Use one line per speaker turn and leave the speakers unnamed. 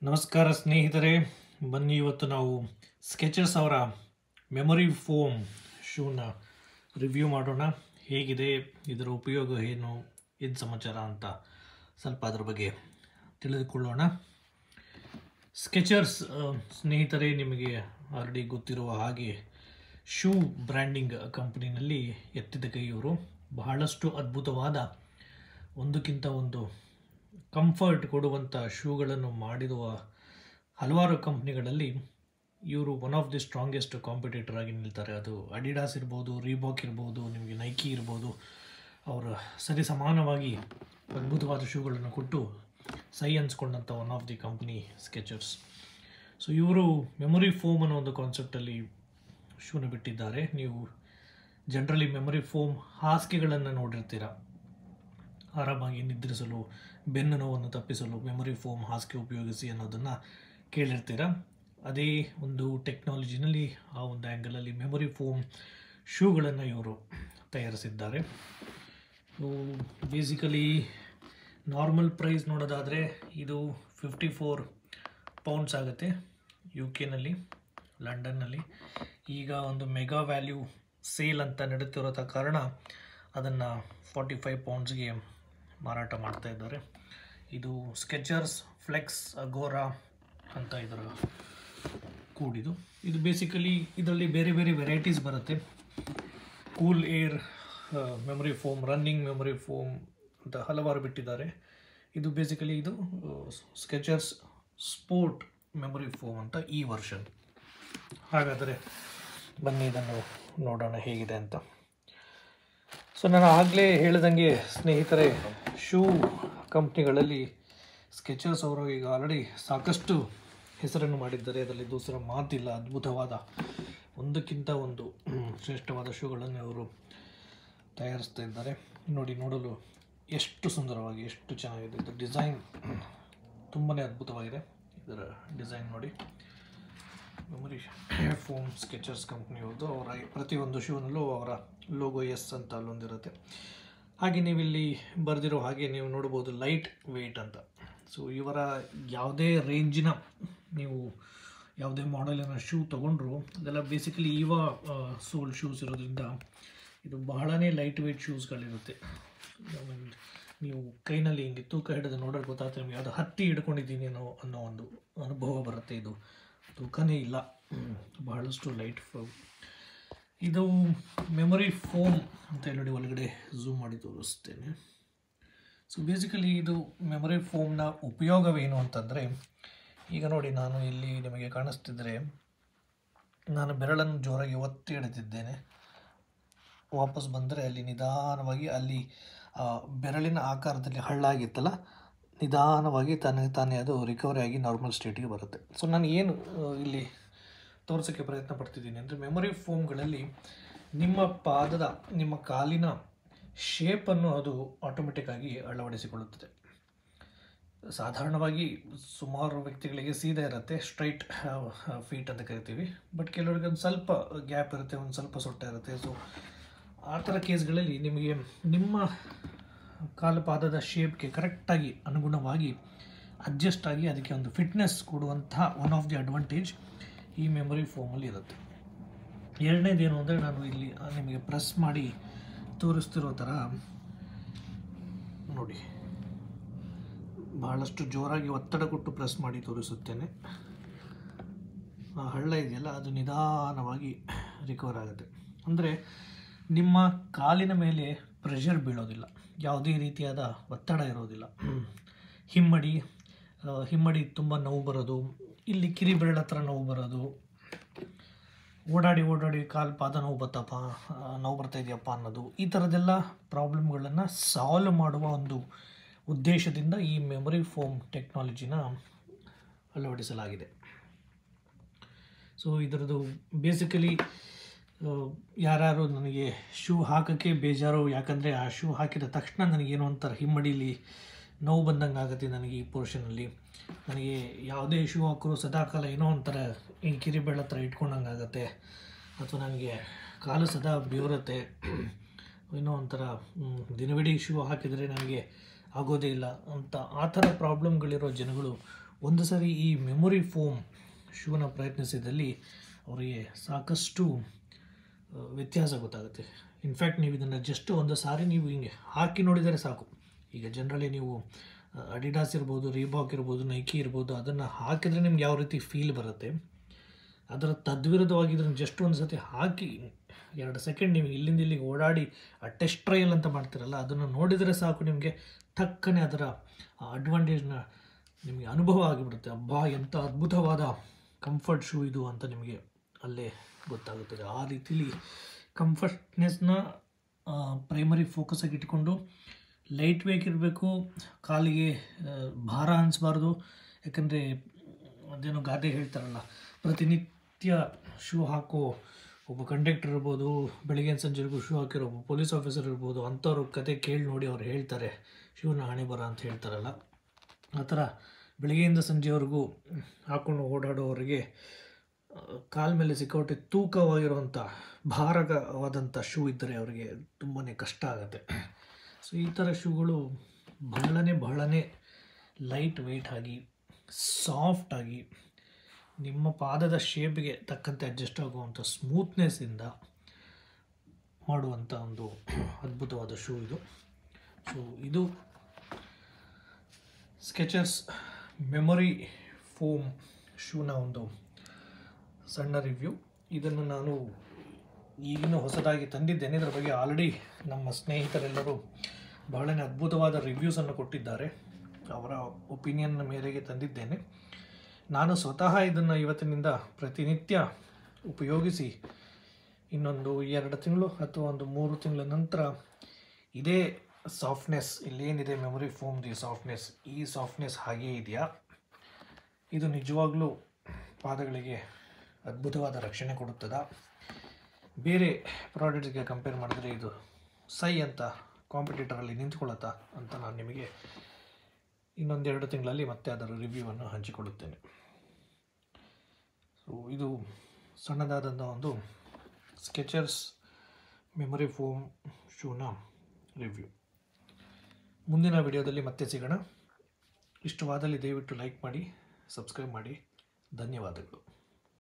ನಮಸ್ಕಾರ ಸ್ನೇಹಿತರೆ, ಬನ್ನಿ ಇವತ್ತು ನಾವು ಸ್ಕೆಚರ್ಸ್ ಅವರ ಮೆಮೊರಿ ಫೋಮ್ ಶೂನ ರಿವ್ಯೂ ಮಾಡೋಣ. ಹೇಗಿದೆ, ಇದರ ಉಪಯೋಗ ಏನು, ಏನು ಸಮಾಚಾರ ಅಂತ ಸ್ವಲ್ಪ ಅದರ ಬಗ್ಗೆ ತಿಳಿದುಕೊಳ್ಳೋಣ. ಸ್ಕೆಚರ್ಸ್ ಸ್ನೇಹಿತರೆ, ನಿಮಗೆ ಆಲ್ರೆಡಿ ಗೊತ್ತಿರುವ ಹಾಗೆ ಶೂ ಬ್ರ್ಯಾಂಡಿಂಗ್ ಕಂಪನಿನಲ್ಲಿ ಎತ್ತಿದ ಕೈ ಇವರು. ಬಹಳಷ್ಟು ಅದ್ಭುತವಾದ ಒಂದಕ್ಕಿಂತ ಒಂದು ಕಂಫರ್ಟ್ ಕೊಡುವಂಥ ಶೂಗಳನ್ನು ಮಾಡಿರುವ ಹಲವಾರು ಕಂಪ್ನಿಗಳಲ್ಲಿ ಇವರು one of the strongest competitor ಆಗಿ ನಿಲ್ತಾರೆ. ಅದು ಅಡಿಡಾಸ್ ಇರ್ಬೋದು, ರೀಬಾಕ್ ಇರ್ಬೋದು, ನಿಮಗೆ ನೈಕಿ ಇರ್ಬೋದು. ಅವರ ಸರಿ ಸಮಾನವಾಗಿ ಅದ್ಭುತವಾದ ಶೂಗಳನ್ನು ಕೊಟ್ಟು ಸೈ ಅನ್ಸ್ಕೊಂಡಂಥ one of the company Skechers. So ಇವರು ಮೆಮೊರಿ ಫೋಮ್ ಅನ್ನೋ ಒಂದು ಕಾನ್ಸೆಪ್ಟಲ್ಲಿ ಶೂನ ಬಿಟ್ಟಿದ್ದಾರೆ. ನೀವು ಜನರಲಿ ಮೆಮೊರಿ ಫೋಮ್ ಹಾಸಿಗೆಗಳನ್ನು ನೋಡಿರ್ತೀರ. ಆರಾಮಾಗಿ ನಿದ್ರಿಸಲು, ಬೆನ್ನು ನೋವನ್ನು ತಪ್ಪಿಸಲು ಮೆಮೊರಿ ಫೋಮ್ ಹಾಸಿಗೆ ಉಪಯೋಗಿಸಿ ಅನ್ನೋದನ್ನು ಕೇಳಿರ್ತೀರ. ಅದೇ ಒಂದು ಟೆಕ್ನಾಲಜಿನಲ್ಲಿ ಆ ಒಂದು ಆ್ಯಂಗಲಲ್ಲಿ ಮೆಮೊರಿ ಫೋಮ್ ಶೂಗಳನ್ನು ಇವರು ತಯಾರಿಸಿದ್ದಾರೆ. ಬೇಸಿಕಲಿ ನಾರ್ಮಲ್ ಪ್ರೈಸ್ ನೋಡೋದಾದರೆ ಇದು 54 ಪೌಂಡ್ಸ್ ಆಗುತ್ತೆ UK ಲಂಡನ್ನಲ್ಲಿ. ಈಗ ಒಂದು ಮೆಗಾ ವ್ಯಾಲ್ಯೂ ಸೇಲ್ ಅಂತ ನಡೀತಿರೋ ಕಾರಣ ಅದನ್ನು 45 ಪೌಂಡ್ಸ್ಗೆ ಮಾರಾಟ ಮಾಡ್ತಾ ಇದ್ದಾರೆ. ಇದು ಸ್ಕೆಚರ್ಸ್ ಫ್ಲೆಕ್ಸ್ ಅಗೋರಾ ಅಂತ ಇದರ ಕೂಡಿದು. ಇದು ಬೇಸಿಕಲಿ ಇದರಲ್ಲಿ ಬೇರೆ ಬೇರೆ ವೆರೈಟೀಸ್ ಬರುತ್ತೆ. Cool air memory foam, running memory foam ಅಂತ ಹಲವಾರು ಬಿಟ್ಟಿದ್ದಾರೆ. ಇದು ಬೇಸಿಕಲಿ ಇದು ಸ್ಕೆಚರ್ಸ್ ಸ್ಪೋರ್ಟ್ ಮೆಮೊರಿ ಫೋಮ್ ಅಂತ ಈ ವರ್ಷನ್. ಹಾಗಾದರೆ ಬನ್ನಿ ಇದನ್ನು ನೋಡೋಣ ಹೇಗಿದೆ ಅಂತ. ಸೊ ನಾನು ಆಗಲೇ ಹೇಳಿದಂಗೆ ಸ್ನೇಹಿತರೆ, ಶೂ ಕಂಪ್ನಿಗಳಲ್ಲಿ ಸ್ಕೆಚರ್ಸ್ ಅವರು ಈಗ ಆಲ್ರೆಡಿ ಸಾಕಷ್ಟು ಹೆಸರನ್ನು ಮಾಡಿದ್ದಾರೆ. ಅದರಲ್ಲಿ ದೂಸರ ಮಾತಿಲ್ಲ. ಅದ್ಭುತವಾದ ಒಂದಕ್ಕಿಂತ ಒಂದು ಶ್ರೇಷ್ಠವಾದ ಶೂಗಳನ್ನು ಅವರು ತಯಾರಿಸ್ತಾ ಇದ್ದಾರೆ. ನೋಡಲು ಎಷ್ಟು ಸುಂದರವಾಗಿ, ಎಷ್ಟು ಚೆನ್ನಾಗಿದೆ. ಇದು ಡಿಸೈನ್ ತುಂಬಾ ಅದ್ಭುತವಾಗಿದೆ. ಇದರ ಡಿಸೈನ್ ನೋಡಿ. ಮೆಮೊರಿ ಫೋಮ್ ಸ್ಕೆಚರ್ಸ್ ಕಂಪ್ನಿಯವ್ರದ್ದು. ಅವರ ಪ್ರತಿಯೊಂದು ಶೂನಲ್ಲೂ ಅವರ ಲೋಗೋ ಎಸ್ ಅಂತ ಅಲ್ಲೊಂದಿರುತ್ತೆ. ಹಾಗೆ ನೀವು ಇಲ್ಲಿ ಬರೆದಿರೋ ಹಾಗೆ ನೀವು ನೋಡ್ಬೋದು ಲೈಟ್ ವೆಯ್ಟ್ ಅಂತ. ಸೊ ಇವರ ಯಾವುದೇ ರೇಂಜಿನ ನೀವು ಯಾವುದೇ ಮಾಡೆಲಿನ ಶೂ ತೊಗೊಂಡ್ರು ಅದೆಲ್ಲ ಬೇಸಿಕಲಿ ಸೋಲ್ ಶೂಸ್ ಇರೋದ್ರಿಂದ ಇದು ಬಹಳನೇ ಲೈಟ್ ವೆಯ್ಟ್ ಶೂಸ್ಗಳಿರುತ್ತೆ. ನೀವು ಕೈನಲ್ಲಿ ಹಿಂಗೆ ತೂಕ ಹಿಡಿದು ನೋಡೋಕೆ ಗೊತ್ತಾಗ್ತದೆ ನಿಮಗೆ, ಅದು ಹತ್ತಿ ಹಿಡ್ಕೊಂಡಿದ್ದೀನಿ ಅನ್ನೋ ಒಂದು ಅನುಭವ ಬರುತ್ತೆ. ಇದು ತೂಕನೇ ಇಲ್ಲ, ಬಹಳಷ್ಟು ಲೈಟ್ ಫೋಮ್. ಇದು ಮೆಮೊರಿ ಫೋಮ್ ಅಂತ ಹೇಳಿ ಒಳಗಡೆ ಝೂಮ್ ಮಾಡಿ ತೋರಿಸ್ತೇನೆ. ಸೊ ಬೇಸಿಕಲಿ ಇದು ಮೆಮೊರಿ ಫೋಮ್ನ ಉಪಯೋಗವೇನು ಅಂತಂದರೆ, ಈಗ ನೋಡಿ, ನಾನು ಇಲ್ಲಿ ನಿಮಗೆ ಕಾಣಿಸ್ತಿದ್ರೆ ನಾನು ಬೆರಳನ್ನು ಜೋರಾಗಿ ಒತ್ತಿ ಹಿಡಿದಿದ್ದೇನೆ. ವಾಪಸ್ ಬಂದರೆ ಅಲ್ಲಿ ನಿಧಾನವಾಗಿ ಅಲ್ಲಿ ಬೆರಳಿನ ಆಕಾರದಲ್ಲಿ ಹಳ್ಳಾಗಿತ್ತಲ್ಲ, ನಿಧಾನವಾಗಿ ತಾನೇ ಅದು ರಿಕವರಿ ಆಗಿ ನಾರ್ಮಲ್ ಸ್ಟೇಟಿಗೆ ಬರುತ್ತೆ. ಸೊ ನಾನು ಏನು ಇಲ್ಲಿ ತೋರಿಸೋಕ್ಕೆ ಪ್ರಯತ್ನ ಪಡ್ತಿದ್ದೀನಿ ಅಂದರೆ, ಮೆಮೊರಿ ಫೋಮ್ಗಳಲ್ಲಿ ನಿಮ್ಮ ಕಾಲಿನ ಶೇಪನ್ನು ಅದು ಆಟೋಮೆಟಿಕ್ಕಾಗಿ ಅಳವಡಿಸಿಕೊಳ್ಳುತ್ತದೆ. ಸಾಧಾರಣವಾಗಿ ಸುಮಾರು ವ್ಯಕ್ತಿಗಳಿಗೆ ಸೀದಾ ಇರುತ್ತೆ, ಸ್ಟ್ರೈಟ್ ಫೀಟ್ ಅಂತ ಕರಿತೀವಿ. ಬಟ್ ಕೆಲವರಿಗೆ ಒಂದು ಸ್ವಲ್ಪ ಗ್ಯಾಪ್ ಇರುತ್ತೆ, ಒಂದು ಸ್ವಲ್ಪ ಸೊಟ್ಟ ಇರುತ್ತೆ. ಸೊ ಆ ಥರ ಕೇಸ್ಗಳಲ್ಲಿ ನಿಮಗೆ ನಿಮ್ಮ ಕಾಲುಪಾದದ ಶೇಪ್ಗೆ ಕರೆಕ್ಟಾಗಿ ಅನುಗುಣವಾಗಿ ಅಡ್ಜಸ್ಟ್ ಆಗಿ ಅದಕ್ಕೆ ಒಂದು ಫಿಟ್ನೆಸ್ ಕೊಡುವಂತಹ ಒನ್ ಆಫ್ ದಿ ಅಡ್ವಾಂಟೇಜ್ ಈ ಮೆಮೊರಿ ಫೋಮಲ್ಲಿ ಇರುತ್ತೆ. ಎರಡನೇದೇನು ಅಂದರೆ, ನಾನು ಇಲ್ಲಿ ನಿಮಗೆ ಪ್ರೆಸ್ ಮಾಡಿ ತೋರಿಸ್ತಿರೋ ಥರ ನೋಡಿ, ಬಹಳಷ್ಟು ಜೋರಾಗಿ ಒತ್ತಡ ಕೊಟ್ಟು ಪ್ರೆಸ್ ಮಾಡಿ ತೋರಿಸುತ್ತೇನೆ. ಆ ಹಳ್ಳ ಇದೆಯಲ್ಲ, ಅದು ನಿಧಾನವಾಗಿ ರಿಕವರ್ ಆಗುತ್ತೆ. ಅಂದರೆ ನಿಮ್ಮ ಕಾಲಿನ ಮೇಲೆ ಪ್ರೆಷರ್ ಬೀಳೋದಿಲ್ಲ, ಯಾವುದೇ ರೀತಿಯಾದ ಒತ್ತಡ ಇರೋದಿಲ್ಲ. ಹಿಮ್ಮಡಿ ತುಂಬ ನೋವು ಬರೋದು, ಇಲ್ಲಿ ಕಿರಿ ಬೆರಳ ಹತ್ರ ನೋವು ಬರೋದು, ಓಡಾಡಿ ಪಾದ ನೋವು ಬರ್ತಾ ಇದೆಯಪ್ಪ ಅನ್ನೋದು, ಈ ಥರದ್ದೆಲ್ಲ ಪ್ರಾಬ್ಲಮ್ಗಳನ್ನು ಸಾಲ್ವ್ ಮಾಡುವ ಒಂದು ಉದ್ದೇಶದಿಂದ ಈ ಮೆಮೊರಿ ಫೋಮ್ ಟೆಕ್ನಾಲಜಿನ ಅಳವಡಿಸಲಾಗಿದೆ. ಸೊ ಇದರದ್ದು ಬೇಸಿಕಲಿ ಯಾರು ನನಗೆ ಶೂ ಹಾಕೋಕ್ಕೆ ಬೇಜಾರು, ಯಾಕಂದರೆ ಆ ಶೂ ಹಾಕಿದ ತಕ್ಷಣ ನನಗೇನೋ ಒಂಥರ ಹಿಮ್ಮಡಿಲಿ ನೋವು ಬಂದಂಗೆ ಆಗುತ್ತೆ. ನನಗೆ ಈ ಪೋರ್ಷನಲ್ಲಿ ನನಗೆ ಯಾವುದೇ ಶೂ ಹಾಕಿದ್ರು ಸದಾಕಾಲ ಏನೋ ಒಂಥರ ಈ ಕಿರಿಬೇಳ ಹತ್ರ ಇಟ್ಕೊಂಡಂಗೆ ಆಗುತ್ತೆ, ಅಥವಾ ನನಗೆ ಕಾಲು ಸದಾ ಬೇರುತ್ತೆ, ಏನೋ ಒಂಥರ ದಿನವಿಡೀ ಶೂ ಹಾಕಿದರೆ ನನಗೆ ಆಗೋದೇ ಇಲ್ಲ ಅಂತ ಆ ಥರ ಪ್ರಾಬ್ಲಮ್ಗಳಿರೋ ಜನಗಳು ಒಂದು ಸರಿ ಈ ಮೆಮೊರಿ ಫೋಮ್ ಶೂನ ಪ್ರಯತ್ನಿಸಿದಲ್ಲಿ ಅವರಿಗೆ ಸಾಕಷ್ಟು ವ್ಯತ್ಯಾಸ ಗೊತ್ತಾಗುತ್ತೆ. ಇನ್ಫ್ಯಾಕ್ಟ್ ನೀವು ಇದನ್ನು ಜಸ್ಟ್ ಒಂದು ಸಾರಿ ನೀವು ಹಿಂಗೆ ಹಾಕಿ ನೋಡಿದರೆ ಸಾಕು. ಈಗ ಜನರಲಿ ನೀವು ಅಡಿಡಾಸ್ ಇರ್ಬೋದು, ರೀಬಾಕ್ ಇರ್ಬೋದು, ನೈಕಿ ಇರ್ಬೋದು, ಅದನ್ನು ಹಾಕಿದರೆ ನಿಮ್ಗೆ ಯಾವ ರೀತಿ ಫೀಲ್ ಬರುತ್ತೆ, ಅದರ ತದ್ವಿರುದ್ಧವಾಗಿ ಇದನ್ನು ಜಸ್ಟ್ ಒಂದು ಸತಿ ಹಾಕಿ 2 ಸೆಕೆಂಡ್ ನೀವು ಇಲ್ಲಿಂದ ಇಲ್ಲಿಗೆ ಓಡಾಡಿ ಆ ಟೆಸ್ಟ್ ಟ್ರಯಲ್ ಅಂತ ಮಾಡ್ತಿರಲ್ಲ, ಅದನ್ನು ನೋಡಿದರೆ ಸಾಕು ನಿಮಗೆ ಟಕ್ಕನೆ ಅದರ ಅಡ್ವಾಂಟೇಜ್ನ ನಿಮಗೆ ಅನುಭವ ಆಗಿಬಿಡುತ್ತೆ. ಅಬ್ಬಾ ಎಂಥ ಅದ್ಭುತವಾದ ಕಂಫರ್ಟ್ ಶೂ ಇದು ಅಂತ ನಿಮಗೆ ಅಲ್ಲೇ ಗೊತ್ತಾಗುತ್ತದೆ. ಆ ರೀತಿಲಿ ಕಂಫರ್ಟ್ನೆಸ್ನ ಪ್ರೈಮರಿ ಫೋಕಸಾಗಿ ಇಟ್ಕೊಂಡು ಲೈಟ್ ವೇಟ್ ಇರಬೇಕು, ಕಾಲಿಗೆ ಭಾರ ಅನಿಸ್ಬಾರ್ದು. ಯಾಕಂದರೆ ಅದೇನೋ ಗಾದೆ ಹೇಳ್ತಾರಲ್ಲ, ಪ್ರತಿನಿತ್ಯ ಶೂ ಹಾಕೋ ಒಬ್ಬ ಕಂಡಕ್ಟರ್ ಇರ್ಬೋದು, ಬೆಳಗ್ಗೆ ಸಂಜೆಗೂ ಶೂ ಹಾಕಿರೋ ಒಬ್ಬ ಪೊಲೀಸ್ ಆಫೀಸರ್ ಇರ್ಬೋದು, ಅಂಥವ್ರ ಕತೆ ಕೇಳಿ ನೋಡಿ ಅವ್ರು ಹೇಳ್ತಾರೆ ಶೂನ ಹಣೆ ಬರ ಅಂತ ಹೇಳ್ತಾರಲ್ಲ, ಆ ಥರ ಬೆಳಗ್ಗೆಯಿಂದ ಸಂಜೆವರೆಗೂ ಹಾಕ್ಕೊಂಡು ಓಡಾಡೋವರಿಗೆ ಕಾಲ ಮೇಲೆ ಸಿಕ್ಕಾಪಟ್ಟೆ ತೂಕವಾಗಿರುವಂಥ ಭಾರವಾದಂಥ ಶೂ ಇದ್ದರೆ ಅವರಿಗೆ ತುಂಬಾ ಕಷ್ಟ ಆಗುತ್ತೆ. ಸೊ ಈ ಥರ ಶೂಗಳು ಬಹಳನೇ ಲೈಟ್ ವೆಯ್ಟ್ ಆಗಿ, ಸಾಫ್ಟಾಗಿ, ನಿಮ್ಮ ಪಾದದ ಶೇಪ್ಗೆ ತಕ್ಕಂತೆ ಅಡ್ಜಸ್ಟ್ ಆಗುವಂಥ ಸ್ಮೂತ್ನೆಸ್ಸಿಂದ ಮಾಡುವಂಥ ಒಂದು ಅದ್ಭುತವಾದ ಶೂ ಇದು. ಸೊ ಇದು ಸ್ಕೆಚರ್ಸ್ ಮೆಮೊರಿ ಫೋಮ್ ಶೂನ ಒಂದು ಸಣ್ಣ ರಿವ್ಯೂ. ಇದನ್ನು ನಾನು ಈಗಿನ ಹೊಸದಾಗಿ ತಂದಿದ್ದೇನೆ. ಇದರ ಬಗ್ಗೆ ಆಲ್ರೆಡಿ ನಮ್ಮ ಸ್ನೇಹಿತರೆಲ್ಲರೂ ಬಹಳನೇ ಅದ್ಭುತವಾದ ರಿವ್ಯೂಸನ್ನು ಕೊಟ್ಟಿದ್ದಾರೆ. ಅವರ ಒಪಿನಿಯನ್ ಮೇರೆಗೆ ತಂದಿದ್ದೇನೆ. ನಾನು ಸ್ವತಃ ಇದನ್ನು ಇವತ್ತಿನಿಂದ ಪ್ರತಿನಿತ್ಯ ಉಪಯೋಗಿಸಿ ಇನ್ನೊಂದು 2 ತಿಂಗಳು ಅಥವಾ ಒಂದು 3 ತಿಂಗಳ ನಂತರ ಇದೇ ಸಾಫ್ಟ್ನೆಸ್, ಇಲ್ಲೇನಿದೆ ಮೆಮೊರಿ ಫೋಮ್ದು ಈ ಸಾಫ್ಟ್ನೆಸ್ ಹಾಗೇ ಇದೆಯಾ, ಇದು ನಿಜವಾಗ್ಲೂ ಪಾದಗಳಿಗೆ ಅದ್ಭುತವಾದ ರಕ್ಷಣೆ ಕೊಡುತ್ತದಾ, ಬೇರೆ ಪ್ರಾಡಕ್ಟ್ಸ್ಗೆ ಕಂಪೇರ್ ಮಾಡಿದ್ರೆ ಇದು ಸೈ ಅಂತ ಕಾಂಪಿಟೇಟರಲ್ಲಿ ನಿಂತ್ಕೊಳ್ಳುತ್ತಾ ಅಂತ ನಾನು ನಿಮಗೆ ಇನ್ನೊಂದು 2 ತಿಂಗಳಲ್ಲಿ ಮತ್ತೆ ಅದರ ರಿವ್ಯೂವನ್ನು ಹಂಚಿಕೊಳ್ಳುತ್ತೇನೆ. ಸೊ ಇದು ಸಣ್ಣದಾದಂಥ ಒಂದು ಸ್ಕೆಚರ್ಸ್ ಮೆಮೊರಿ ಫೋಮ್ ಶೂನ ರಿವ್ಯೂ. ಮುಂದಿನ ವಿಡಿಯೋದಲ್ಲಿ ಮತ್ತೆ ಸಿಗೋಣ. ಇಷ್ಟವಾದಲ್ಲಿ ದಯವಿಟ್ಟು ಲೈಕ್ ಮಾಡಿ, ಸಬ್ಸ್ಕ್ರೈಬ್ ಮಾಡಿ. ಧನ್ಯವಾದಗಳು.